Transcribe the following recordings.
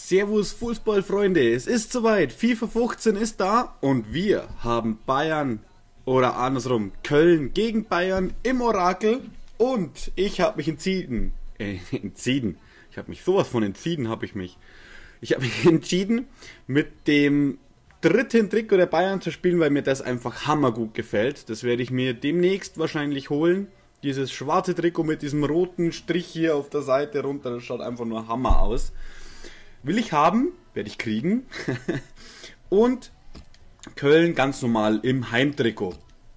Servus Fußballfreunde, es ist soweit, FIFA 15 ist da und wir haben Bayern oder andersrum Köln gegen Bayern im Orakel und ich habe mich entschieden, ich habe mich sowas von entschieden, ich habe mich entschieden mit dem dritten Trikot der Bayern zu spielen, weil mir das einfach hammergut gefällt. Das werde ich mir demnächst wahrscheinlich holen. Dieses schwarze Trikot mit diesem roten Strich hier auf der Seite runter, das schaut einfach nur Hammer aus. Will ich haben, werde ich kriegen. Und Köln ganz normal im Heimtrikot.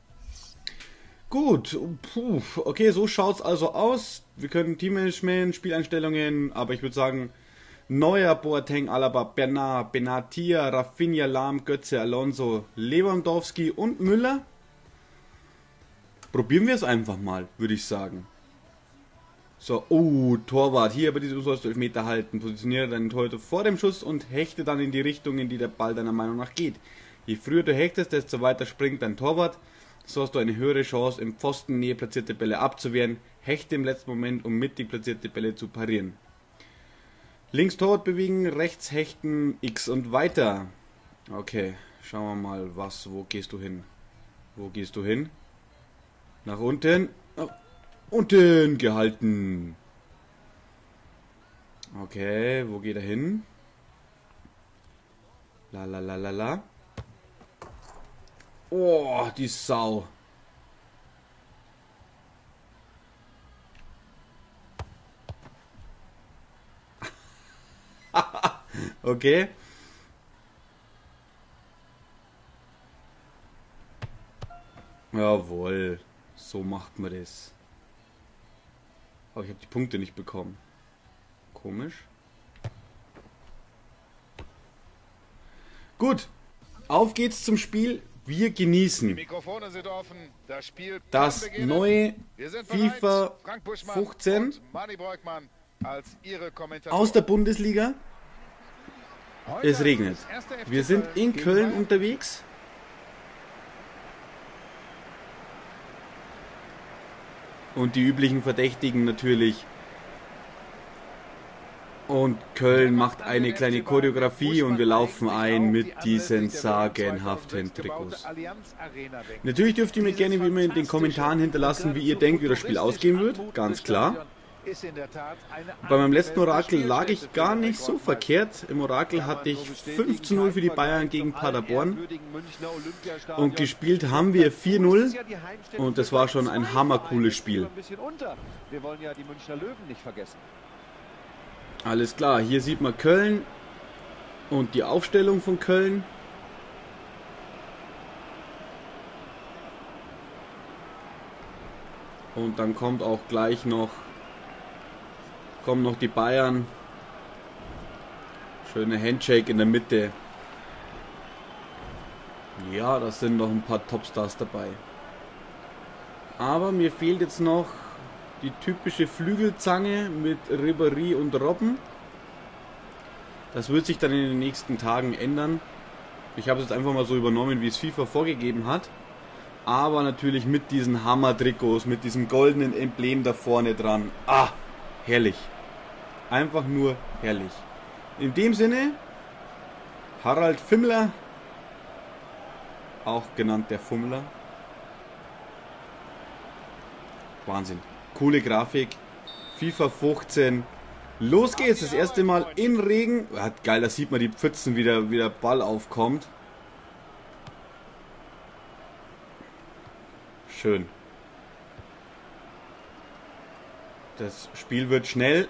Gut, okay, so schaut es also aus. Wir können Teammanagement, Spieleinstellungen, aber ich würde sagen, Neuer, Boateng, Alaba, Bernat, Benatia, Rafinha, Lahm, Götze, Alonso, Lewandowski und Müller. Probieren wir es einfach mal, würde ich sagen. So, Torwart, hier bei diesem sollst du 11 Meter halten. Positioniere deinen Torhüter vor dem Schuss und hechte dann in die Richtung, in die der Ball deiner Meinung nach geht. Je früher du hechtest, desto weiter springt dein Torwart. So hast du eine höhere Chance, im Pfostennähe platzierte Bälle abzuwehren. Hechte im letzten Moment, um mittig platzierte Bälle zu parieren. Links Torwart bewegen, rechts hechten, X und weiter. Okay, schauen wir mal, wo gehst du hin? Wo gehst du hin? Nach unten. Unten gehalten. Okay, wo geht er hin? La. Oh, die Sau. Okay. Jawohl. So macht man das. Aber ich habe die Punkte nicht bekommen. Komisch. Gut. Auf geht's zum Spiel. Wir genießen Die Mikrofone sind offen. Das Spiel das neue FIFA 15 aus der Bundesliga. Es regnet. Wir sind in Köln unterwegs. Und die üblichen Verdächtigen natürlich. Und Köln macht eine kleine Choreografie und wir laufen ein mit diesen sagenhaften Trikots. Natürlich dürft ihr mir gerne wie immer in den Kommentaren hinterlassen, wie ihr denkt, wie das Spiel ausgehen wird. Ganz klar. Bei meinem letzten Orakel lag ich gar nicht so verkehrt. Im Orakel hatte ich 5:0 für die Bayern gegen Paderborn. Und gespielt haben wir 4:0. Und das war schon ein hammercooles Spiel. Alles klar, hier sieht man Köln und die Aufstellung von Köln. Und dann kommt auch gleich noch die Bayern. Schöne Handshake in der Mitte. Ja, da sind noch ein paar Topstars dabei. Aber mir fehlt jetzt noch die typische Flügelzange mit Ribéry und Robben. Das wird sich dann in den nächsten Tagen ändern. Ich habe es jetzt einfach mal so übernommen, wie es FIFA vorgegeben hat. Aber natürlich mit diesen Hammer-Trikots, mit diesem goldenen Emblem da vorne dran. Ah, herrlich. Einfach nur herrlich. In dem Sinne, Harald Fimmler, auch genannt der Fummler. Wahnsinn. Coole Grafik. FIFA 15. Los geht's. Das erste Mal in Regen. Geil, da sieht man die Pfützen, wie der Ball aufkommt. Schön. Das Spiel wird schnell.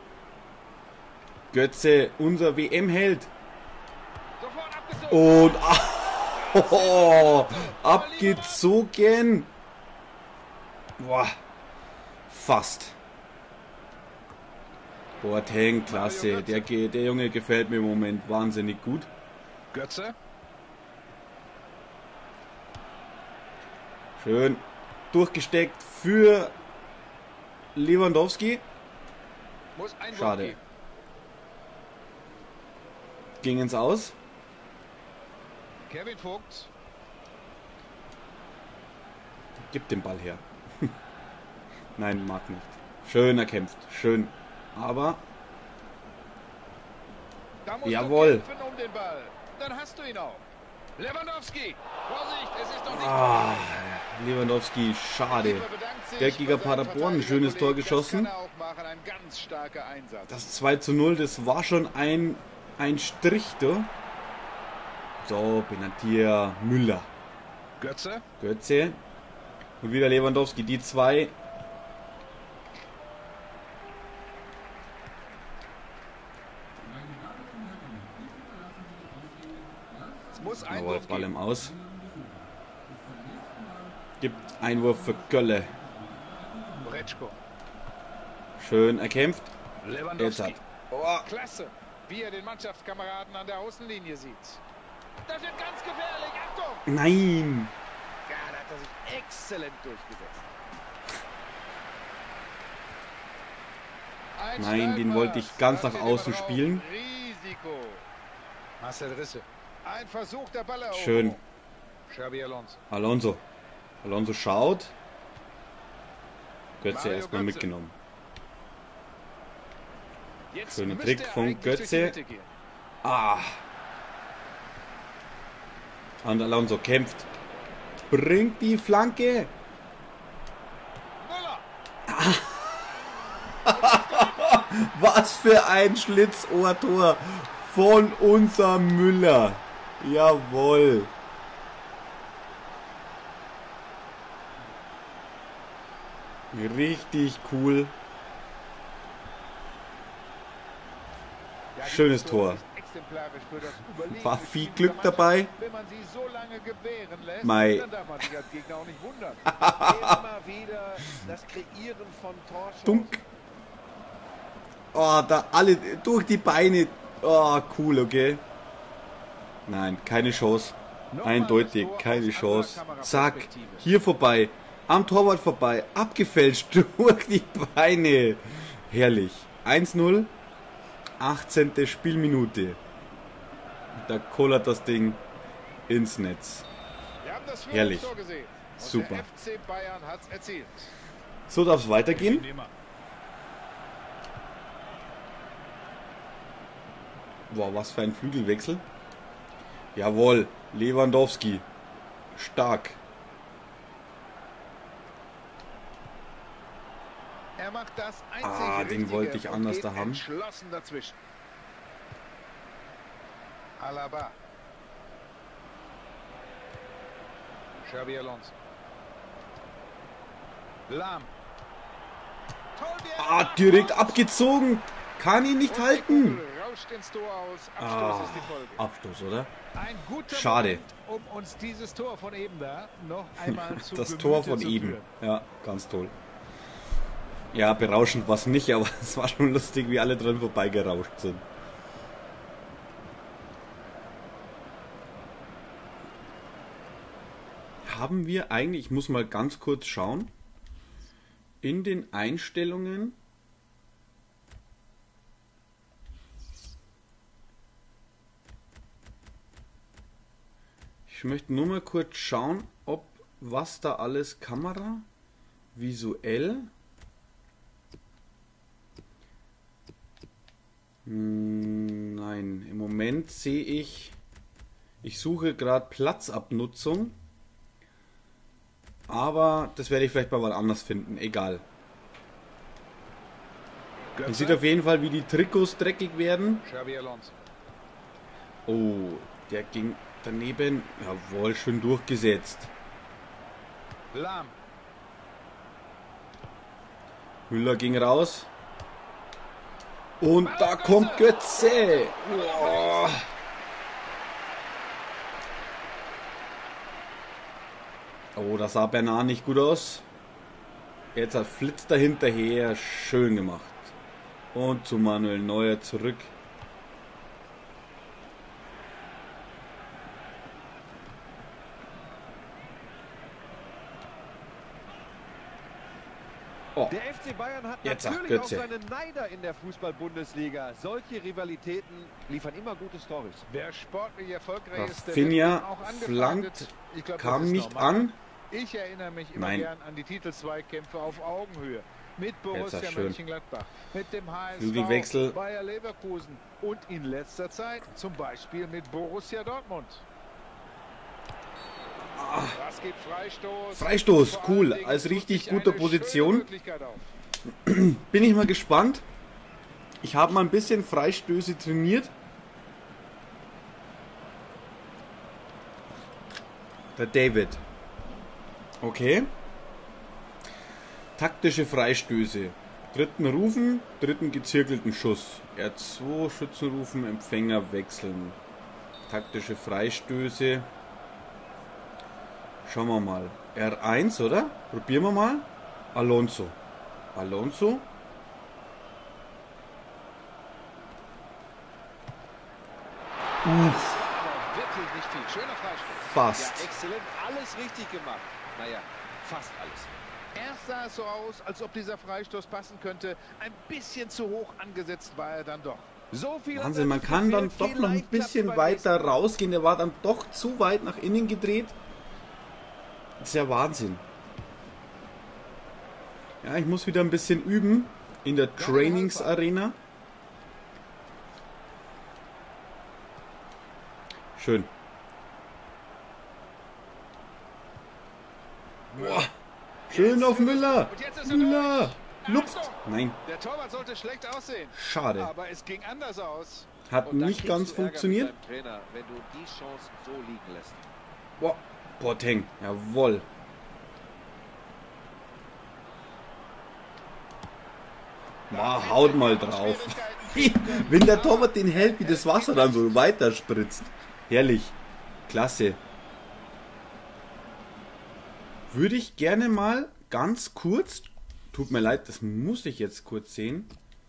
Götze, unser WM-Held. Und abgezogen. Boah. Fast. Boateng, klasse. Der Junge gefällt mir im Moment wahnsinnig gut. Götze. Schön durchgesteckt für Lewandowski. Schade. Ging ins Aus. Kevin Vogt. Gib den Ball her. Nein, mag nicht. Schön erkämpft. Schön. Aber Da musst Jawohl. du kämpfen um den Ball. Dann hast du ihn auch. Lewandowski. Vorsicht, es ist noch nicht Ah, vorbei. Lewandowski, schade. Bedankt sich Der Giga bei seinem Paderborn, ein schönes Tor Verteidigerkollegen. geschossen. Das kann er auch machen. Ein ganz starker Einsatz. Das 2:0, das war schon ein Strich, du. So, Benatia, Müller, Götze. Götze. Und wieder Lewandowski, die zwei. Es muss Jawohl, Einwurf Ball geben. im Aus. Gibt Einwurf für Kölle. Bretschko. Schön erkämpft. Jetzt Lewandowski. hat. Oh, Klasse, wie er den Mannschaftskameraden an der Außenlinie sieht. Das wird ganz gefährlich. Achtung! nein. Ja, da hat er sich exzellent durchgesetzt. Ein Nein, den Steilpass. wollte ich ganz nach Haben wir außen den spielen. Risiko. Marcel Risse. Ein Versuch der Balleroberung. Schön. Xabi Alonso. Alonso. Alonso schaut. Götze Mario erstmal Götze. mitgenommen. Jetzt Schöner müsste Trick er von eigentlich durch die Götze. Mitte gehen. Ah. Und Alonso kämpft. Bringt die Flanke. Müller. Was für ein Schlitzohrtor von unserem Müller. Jawohl. Richtig cool. Ja, Schönes dieses Tor. ist exemplarisch für das Überlegen War des viel Spiels Glück der dabei. Mannschaft. Wenn man sie so lange gewähren lässt, Mei. dann darf man sich als Gegner auch nicht wundern. Immer wieder das Kreieren von Torchancen. Dunk. Oh, da alle durch die Beine. Oh, cool, okay. Nein, keine Chance. Nochmal Eindeutig, das Tor keine aus Chance. anderer Zack, Kameraperspektive. hier vorbei. Am Torwart vorbei. Abgefälscht durch die Beine. Herrlich. 1:0. 18. Spielminute. Da kollert das Ding ins Netz. Wir haben das Herrlich. Führungstor gesehen. Und Super. Der FC Bayern hat es erzielt. So darf es weitergehen. Boah, was für ein Flügelwechsel. Jawohl, Lewandowski. Stark. Er macht das einzig Ah, den Richtige wollte ich und anders geht da haben. entschlossen dazwischen. Alaba. Xabi Alonso. Lahm. Toll, der Ah, direkt abgezogen. Kann ihn nicht Und die halten. Kugel rauscht ins Tor aus. Abstoß Ah, ist die Folge. Abstoß, oder? Ein guter Schade. Moment, um uns dieses Tor von eben da noch einmal zu Das Gemüte Tor von zu eben. führen. Ja, ganz toll. Ja, berauschend war es nicht, aber es war schon lustig, wie alle dran vorbeigerauscht sind. Haben wir eigentlich, ich muss mal ganz kurz schauen, in den Einstellungen ich möchte nur mal kurz schauen, ob was da alles Kamera, visuell. Nein, im Moment sehe ich suche gerade Platzabnutzung, aber das werde ich vielleicht mal anders finden, egal. Man Götze. sieht auf jeden Fall, wie die Trikots dreckig werden. Xabi Alonso. Oh, der ging daneben. Jawohl, schön durchgesetzt. Lahm. Müller ging raus. Und da kommt Götze. Oh. Oh, das sah Bernard nicht gut aus. Jetzt hat Flitz dahinterher. Schön gemacht. Und zu Manuel Neuer zurück. Oh, Der FC Bayern hat Jetzt sagt natürlich auch Götze. seine Neider in der Fußball-Bundesliga. Solche Rivalitäten liefern immer gute Storys. Wer sportlich erfolgreich ist, der Rafinha wird auch angefeindet. flankt, Ich glaub, das kam ist nicht normal. an. Ich erinnere mich immer Nein. gern an die Titelzweikämpfe auf Augenhöhe. mit Borussia schön. Mönchengladbach, mit dem HSV, Flügelwechsel. Bayer Leverkusen und in letzter Zeit zum Beispiel mit Borussia Dortmund. Das gibt Freistoß. Freistoß, Vor cool, allen Dingen als tut richtig sich guter eine Position. schöne Möglichkeit auf. Bin ich mal gespannt. Ich habe mal ein bisschen Freistöße trainiert. Der David. Okay. Taktische Freistöße. Dritten rufen, dritten gezirkelten Schuss. R2, Schützen rufen, Empfänger wechseln. Taktische Freistöße. Schauen wir mal. R1, oder? Probieren wir mal. Alonso. Alonso. Wirklich nicht viel. Schöner Freistoß. Fast. Ja, exzellent. Alles richtig gemacht. Naja, fast alles. Erst sah es so aus, als ob dieser Freistoß passen könnte. Ein bisschen zu hoch angesetzt war er dann doch. So viel Wahnsinn, man kann dann doch noch ein bisschen weiter rausgehen. Der war dann doch zu weit nach innen gedreht. Das ist ja Wahnsinn. Ja, ich muss wieder ein bisschen üben in der Trainingsarena. Schön. Boah. Schön auf Müller. Und jetzt ist er Müller. durch. Lupft. Achtung! Nein, Der Torwart sollte schlecht aussehen. schade. Aber es ging anders aus. Hat Und dann nicht kriegst ganz du Ärger mit funktioniert. deinem Trainer, wenn du die Chance so liegen lässt. Boah, Boateng. Jawohl. Boah, haut mal drauf. Wenn der Torwart den hält, wie das Wasser dann so weiter spritzt. Herrlich. Klasse. Würde ich gerne mal ganz kurz, tut mir leid, das muss ich jetzt kurz sehen.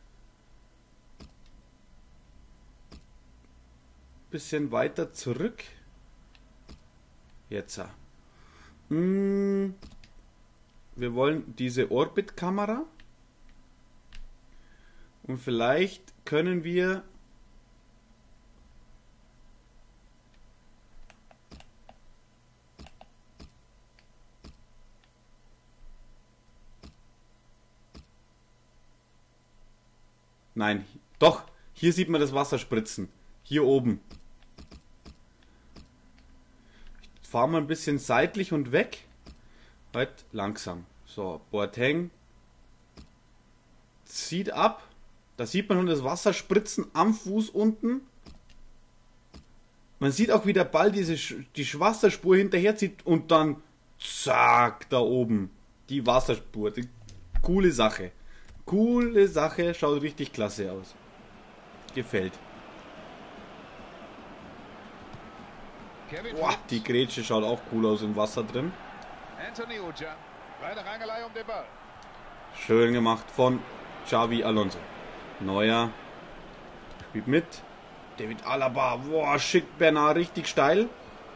Bisschen weiter zurück. Jetzt. Wir wollen diese Orbit-Kamera. Und vielleicht können wir nein, doch, hier sieht man das Wasser spritzen. Hier oben. Ich fahre mal ein bisschen seitlich und weg. Halt langsam. So, Boateng zieht ab. Da sieht man schon das Wasser spritzen am Fuß unten. Man sieht auch, wie der Ball die Wasserspur hinterher zieht und dann zack, da oben die Wasserspur. Die, coole Sache. Coole Sache, schaut richtig klasse aus. Gefällt. Boah, die Grätsche schaut auch cool aus im Wasser drin. Anthony Ujah. Kleine Rangelei um den Ball. Schön gemacht von Xavi Alonso. Neuer spielt mit. David Alaba. Boah, schickt Bernard richtig steil.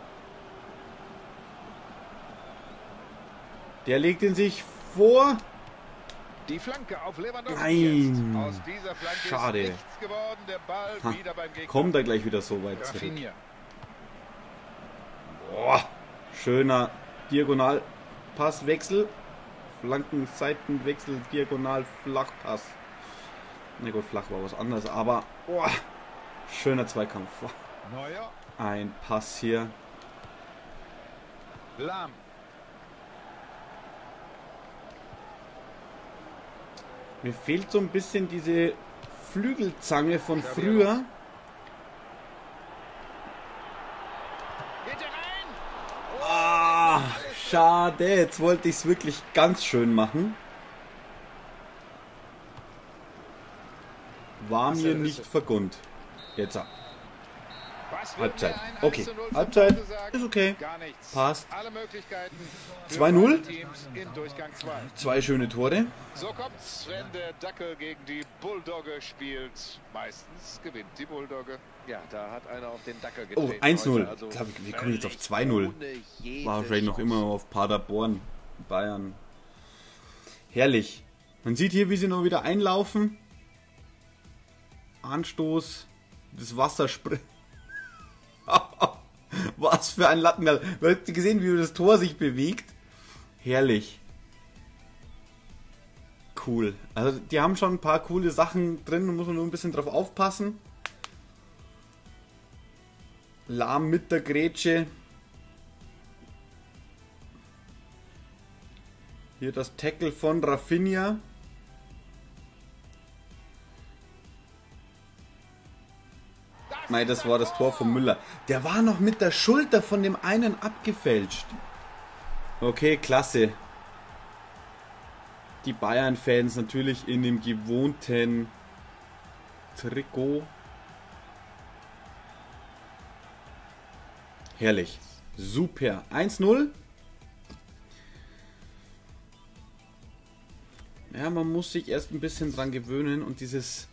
Der legt ihn sich vor. Die Flanke auf Lewandowski. Nein. Jetzt. Aus dieser Flanke Schade. ist nichts geworden. Der Ball wieder beim Gegner. Kommt er gleich wieder so weit zurück. Rafinha. Boah, schöner Diagonalpasswechsel. Flankenseitenwechsel, Diagonal, Flachpass. Na gut, flach war was anderes, aber boah, schöner Zweikampf. Neuer. Ein Pass hier. Lahm. Mir fehlt so ein bisschen diese Flügelzange von früher. Geht er rein? Ah, schade. Jetzt wollte ich es wirklich ganz schön machen. War mir nicht vergönnt. Jetzt. Was Halbzeit. wird mir ein Okay. 1:0 zur Halbzeit Pause sagen? ist okay. Gar nichts. Passt. Alle Möglichkeiten. für 2:0. beide Teams in Durchgang 2. Zwei schöne Tore. So kommt's, wenn der Dackel gegen die Bulldogge spielt. Meistens gewinnt die Bulldogge. Ja, da hat einer auf den Dackel Oh, getreten. 1:0. heute. Also Wie komme ich jetzt auf 2:0? ohne jede War wahrscheinlich noch Chance. immer auf Paderborn, Bayern. Herrlich. Man sieht hier, wie sie noch wieder einlaufen. Anstoß. Das Wasser spritzt. Was für ein Lattenball. Habt ihr gesehen, wie das Tor sich bewegt? Herrlich. cool. Also die haben schon ein paar coole Sachen drin, da muss man nur ein bisschen drauf aufpassen. Lahm mit der Grätsche. Hier das Tackle von Rafinha. Nein, das war das Tor von Müller. Der war noch mit der Schulter von dem einen abgefälscht. Okay, klasse. Die Bayern-Fans natürlich in dem gewohnten Trikot. Herrlich. Super. 1-0. Ja, man muss sich erst ein bisschen dran gewöhnen und dieses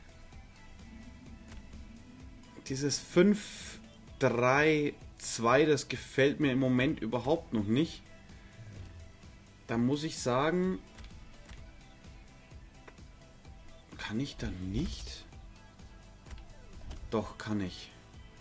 5-3-2, das gefällt mir im Moment überhaupt noch nicht. Da muss ich sagen, kann ich da nicht? Doch, kann ich.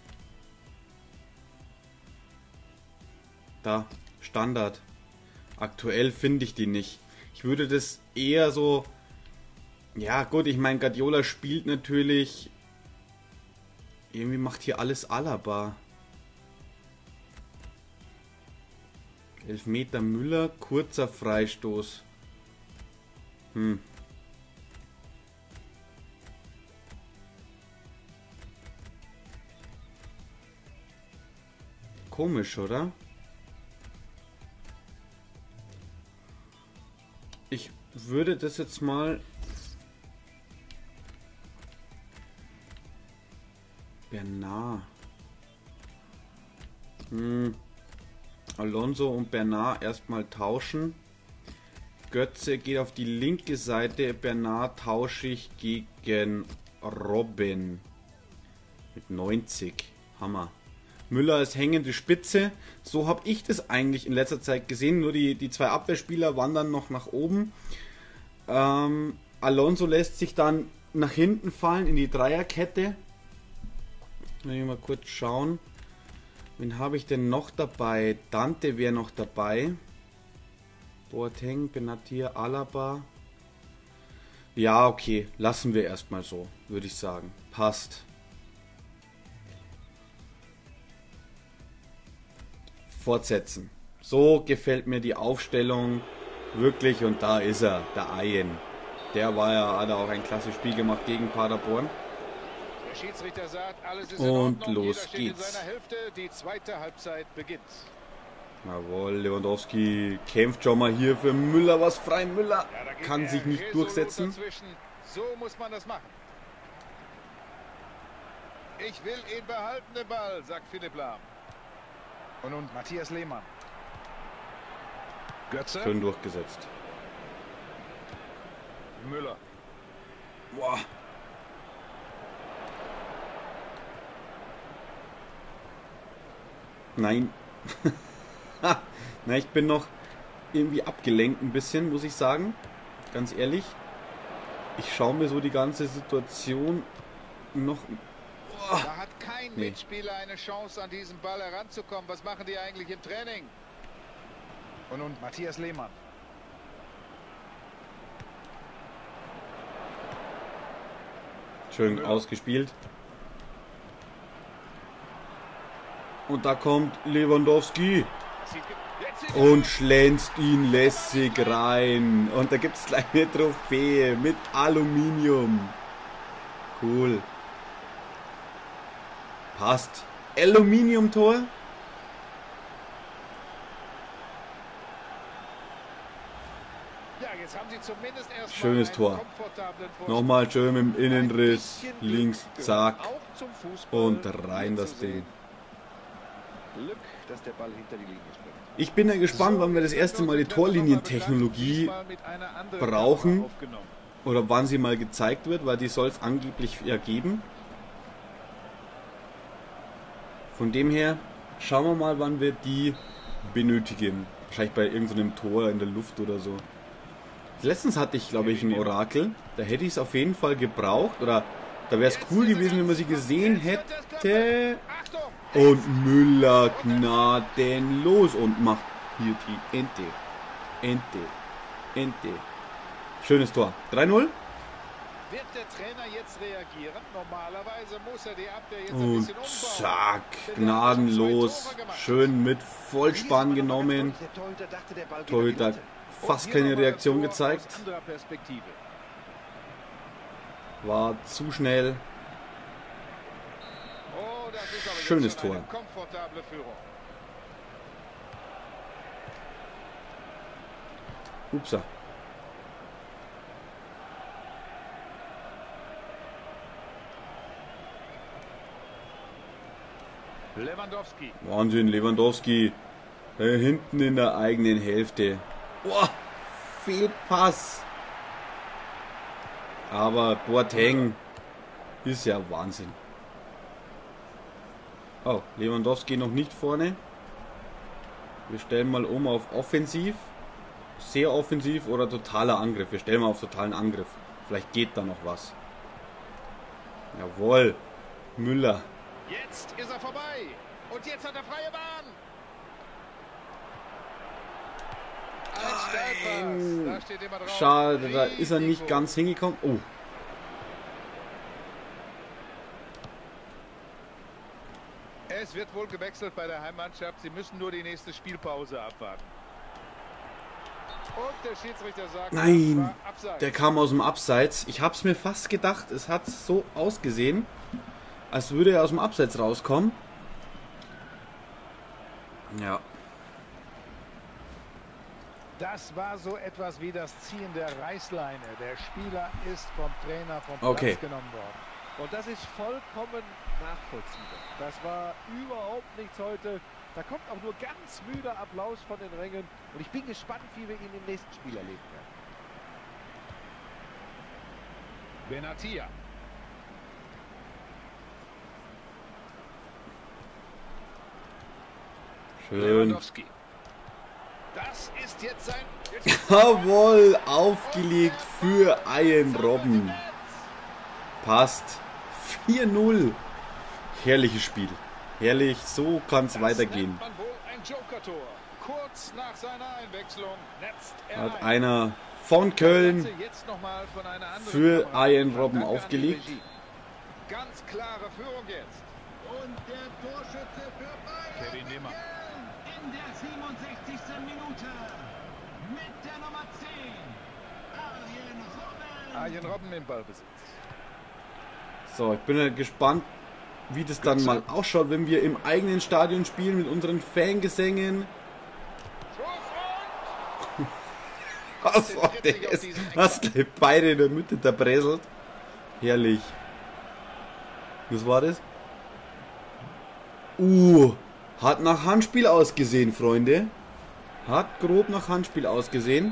Da, Standard. Aktuell finde ich die nicht. Ich würde das eher so... Ja gut, ich meine, Guardiola spielt natürlich... Irgendwie macht hier alles Alaba. Elfmeter Müller, kurzer Freistoß. Komisch, oder? Ich würde das jetzt mal... Bernard. Alonso und Bernard erstmal tauschen. Götze geht auf die linke Seite. Bernard tausche ich gegen Robben. Mit 90. Hammer. Müller als hängende Spitze. So habe ich das eigentlich in letzter Zeit gesehen. Nur die zwei Abwehrspieler wandern noch nach oben. Alonso lässt sich dann nach hinten fallen in die Dreierkette. Mal kurz schauen. Wen habe ich denn noch dabei? Dante wäre noch dabei. Boateng, Benatir, Alaba. Ja, okay. Lassen wir erstmal so, würde ich sagen. Passt. Fortsetzen. So gefällt mir die Aufstellung wirklich. Und da ist er, der Ayen. Der hat auch ein klasse Spiel gemacht gegen Paderborn. Schiedsrichter sagt, alles ist und in los geht's. In seiner Hälfte. Die zweite Halbzeit beginnt. Jawohl, Lewandowski kämpft schon mal hier für Müller was frei. Müller kann sich nicht durchsetzen. So muss man das machen. Ich will ihn behalten, den Ball, sagt Philipp Lahm. Und nun Matthias Lehmann. Götze. Schön durchgesetzt. Müller. Boah. Nein. Na, ich bin noch irgendwie abgelenkt ein bisschen, muss ich sagen. Ganz ehrlich. Ich schaue mir so die ganze Situation noch... Da hat kein Mitspieler eine Chance, an diesen Ball heranzukommen. Was machen die eigentlich im Training? Und nun Matthias Lehmann. Schön ausgespielt. Und da kommt Lewandowski. Und schlänzt ihn lässig rein. Und da gibt es gleich eine Trophäe mit Aluminium. Cool. Passt. Aluminiumtor. Ja, jetzt haben sie zumindest schönes Tor. Nochmal schön mit dem Innenriss. Links, zack. Und rein das Ding. Glück, dass der Ball hinter die Linie springt. Ich bin ja gespannt, wann wir das erste Mal die Torlinientechnologie brauchen. Oder wann sie mal gezeigt wird, weil die soll es angeblich ja geben. Von dem her, schauen wir mal, wann wir die benötigen. Wahrscheinlich bei irgendeinem Tor in der Luft oder so. Letztens hatte ich, glaube ich, ein Orakel. Da hätte ich es auf jeden Fall gebraucht. Oder da wäre es cool gewesen, wenn man sie gesehen hätte. Und Müller gnadenlos und macht hier die Ente. Schönes Tor. 3-0. Wird der Trainer jetzt reagieren? Normalerweise muss er die Abwehr jetzt ein Und bisschen umbauen. zack, gnadenlos. Schön mit Vollspann genommen. Torhüter fast keine Reaktion gezeigt. War zu schnell. Oh, das ist aber Schönes jetzt schon Tor. eine komfortable Führung. Upsa. Lewandowski. Wahnsinn, Lewandowski. Hinten in der eigenen Hälfte. Boah, Fehlpass. Aber Boateng ist ja Wahnsinn. Oh, Lewandowski noch nicht vorne. Wir stellen mal um auf offensiv. Sehr offensiv oder totaler Angriff. Wir stellen mal auf totalen Angriff. Vielleicht geht da noch was. Jawohl. Müller. Jetzt ist er vorbei. Und jetzt hat er freie Bahn. Ein Steilpass. Da steht immer drauf. Schade, da ist er nicht Risiko. ganz hingekommen. Oh. Es wird wohl gewechselt bei der Heimmannschaft. Sie müssen nur die nächste Spielpause abwarten. Und der Schiedsrichter sagt, Nein, das war Abseits. der kam aus dem Abseits. Ich habe es mir fast gedacht. Es hat so ausgesehen, als würde er aus dem Abseits rauskommen. Ja. Das war so etwas wie das Ziehen der Reißleine. Der Spieler ist vom Trainer vom Platz Okay. genommen worden. Und das ist vollkommen nachvollziehbar. Das war überhaupt nichts heute. Da kommt auch nur ganz müder Applaus von den Rängen. Und ich bin gespannt, wie wir ihn im nächsten Spiel erleben werden. Benatia. Schön. Lewandowski. Das ist jetzt sein... Jawohl, aufgelegt für Ian Robben. Passt. 4-0. Herrliches Spiel. Herrlich, so kann es weitergehen. nennt man wohl ein Joker-Tor. Kurz nach seiner Einwechslung netzt er Hat ein. einer von Köln Ganze jetzt noch mal von einer anderen für Kamera. Ian Robben Danke an die aufgelegt. Regie. Ganz klare Führung jetzt. Und der Torschütze für Bayern Kevin Lehmann. in der 67. Minute mit der Nummer 10, Arjen Robben. Arjen Robben im Ballbesitz. So, ich bin ja gespannt, wie das dann mal ausschaut, wenn wir im eigenen Stadion spielen mit unseren Fangesängen. Was war das? Was gleich beide in der Mitte da bräselt. Herrlich. Was war das? Hat nach Handspiel ausgesehen, Freunde. Hat grob nach Handspiel ausgesehen.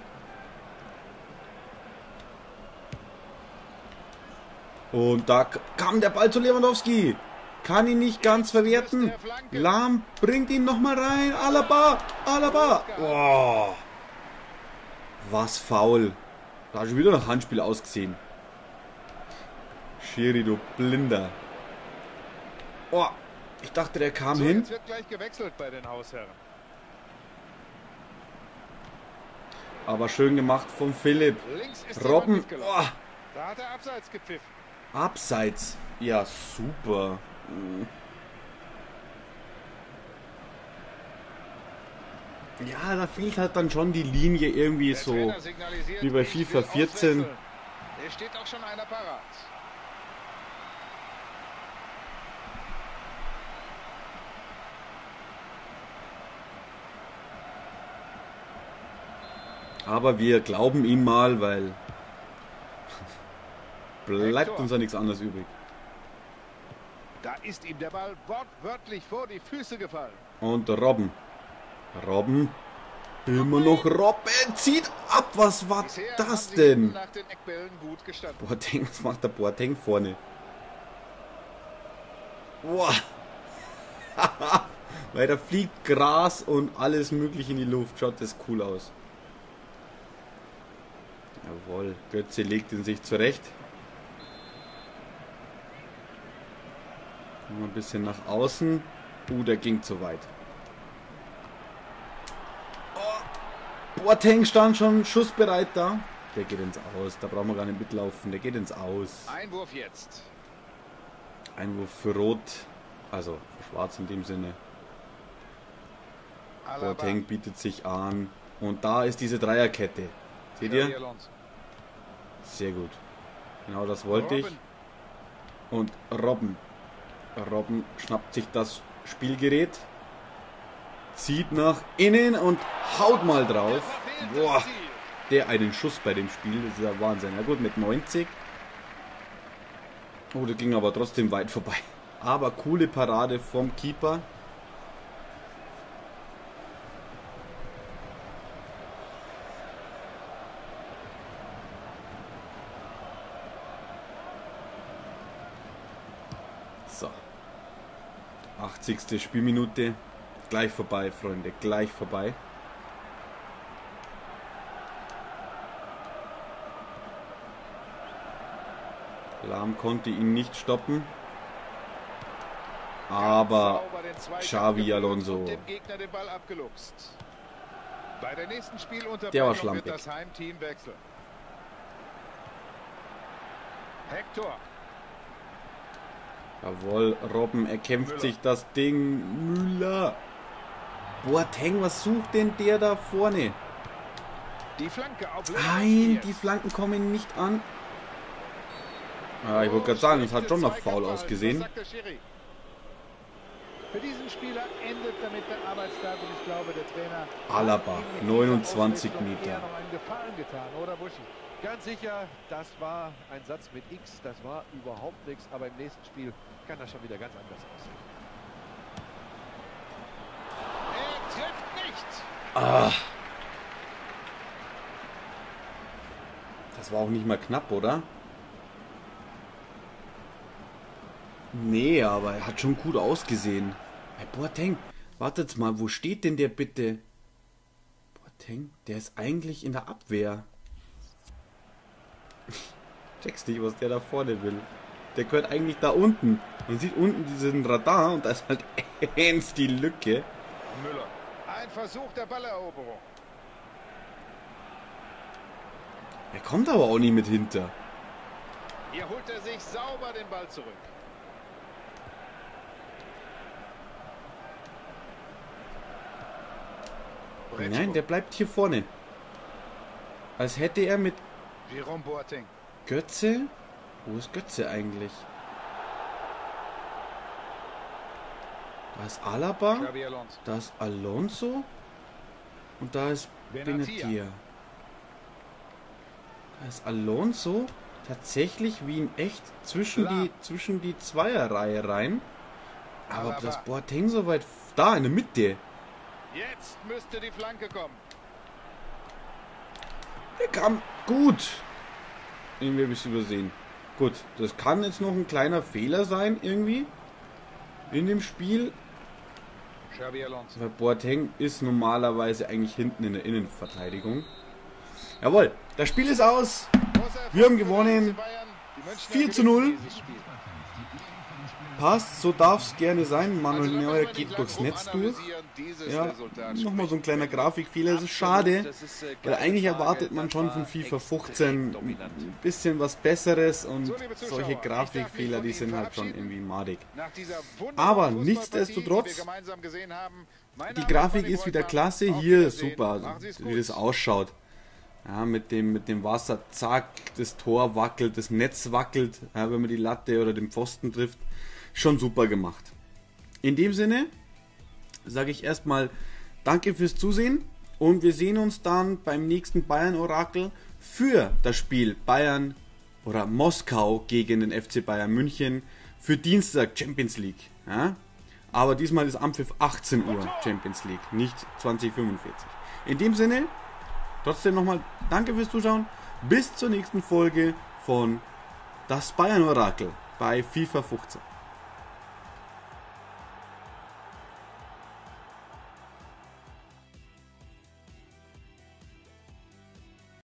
Und da kam der Ball zu Lewandowski. Kann ihn nicht ganz verwerten. Lahm bringt ihn nochmal rein. Alaba. Alaba. Oh. Was faul. Da hat schon wieder nach Handspiel ausgesehen. Schiri, du Blinder. Oh. Ich dachte, der kam So, hin. jetzt wird gleich gewechselt bei den Hausherren. Aber schön gemacht von Philipp. Links ist Robben. jemand mitgelaufen. Oh. Da hat er abseits gepfiffen. Abseits. Ja, super. Ja, da fehlt halt dann schon die Linie irgendwie Der so. Trainer signalisiert, wie bei ich FIFA will 14. auswechseln. Es steht auch schon einer parat. Aber wir glauben ihm mal, weil bleibt Hector. uns ja nichts anderes übrig. Da ist ihm der Ball wortwörtlich vor die Füße gefallen. Und Robben. Robben. Immer noch Robben. Zieht ab. Was war Bisher das haben sie denn? hinten nach den Eckbällen gut gestanden. Boateng, was macht der Boateng vorne? Boah. Weil da fliegt Gras und alles mögliche in die Luft. Schaut das cool aus. Jawohl, Götze legt ihn sich zurecht. Mal ein bisschen nach außen. Der ging zu weit. Oh, Boateng stand schon schussbereit da. Der geht ins Aus. Da brauchen wir gar nicht mitlaufen. Der geht ins Aus. Einwurf jetzt. Einwurf für Rot. Also für Schwarz in dem Sinne. Boateng bietet sich an. Und da ist diese Dreierkette. Seht ihr? Sehr gut. Genau das wollte ich. Und Robben. Robben schnappt sich das Spielgerät. Zieht nach innen und haut mal drauf. Boah. Der einen Schuss bei dem Spiel. Das ist ja Wahnsinn. Ja gut, mit 90. Oh, der ging aber trotzdem weit vorbei. Aber coole Parade vom Keeper. So. 80. Spielminute. Gleich vorbei, Freunde. Gleich vorbei. Lahm konnte ihn nicht stoppen. Aber Xavi Alonso. Der war schlampig. Hector. Jawohl, Robben erkämpft sich das Ding. Müller. Boateng, was sucht denn der da vorne? Die Flanke auf Nein, die Flanken kommen nicht an. Ja, ich wollte gerade sagen, es hat schon noch faul ausgesehen. Für diesen Spieler endet damit der Arbeitstag und ich glaube, der Trainer Alaba, 29 Meter. noch einen Gefallen getan, oder Buschi? Ganz sicher, das war ein Satz mit X, das war überhaupt nichts, aber im nächsten Spiel kann das schon wieder ganz anders aussehen. Er trifft nicht. Ah. Das war auch nicht mal knapp, oder? Nee, aber er hat schon gut ausgesehen. Hey, Boateng, wartet mal, wo steht denn der bitte? Boateng, der ist eigentlich in der Abwehr. Checkst nicht, was der da vorne will. Der gehört eigentlich da unten. Man sieht unten diesen Radar und da ist halt ernst die Lücke. Müller. Ein Versuch der Balleroberung. Er kommt aber auch nicht mit hinter. Hier holt er sich sauber den Ball zurück. Nein, der bleibt hier vorne. Als hätte er mit Jerome Boateng. Götze? Wo ist Götze eigentlich? Da ist Alaba, Xavi Alonso. da ist Alonso und da ist Benatia. Da ist Alonso tatsächlich wie in echt zwischen die Zweierreihe rein. Aber Alaba. das Boateng so weit da in der Mitte. Jetzt müsste die Flanke kommen. Der kam gut. Irgendwie habe ich es übersehen. Gut, das kann jetzt noch ein kleiner Fehler sein irgendwie in dem Spiel. Xavi Alonso. Weil Boateng ist normalerweise eigentlich hinten in der Innenverteidigung. Jawohl, das Spiel ist aus. Wir haben gewonnen. 4:0. Passt, so darf es gerne sein. Manuel Neuer geht durchs Netz durch. Ja, nochmal so ein kleiner Grafikfehler. Das ist schade, weil eigentlich erwartet man schon von FIFA 15 ein bisschen was Besseres und solche Grafikfehler, die sind halt schon irgendwie madig. Aber nichtsdestotrotz, die Grafik ist wieder klasse. Hier, super, wie das ausschaut. Ja, mit dem Wasser, zack, das Tor wackelt, das Netz wackelt, ja, wenn man die Latte oder den Pfosten trifft. Schon super gemacht. In dem Sinne sage ich erstmal danke fürs Zusehen und wir sehen uns dann beim nächsten Bayern-Orakel für das Spiel Bayern oder Moskau gegen den FC Bayern München für Dienstag Champions League. Ja? Aber diesmal ist Anpfiff 18 Uhr Champions League, nicht 2045. In dem Sinne, trotzdem nochmal danke fürs Zuschauen. Bis zur nächsten Folge von Das Bayern-Orakel bei FIFA 15.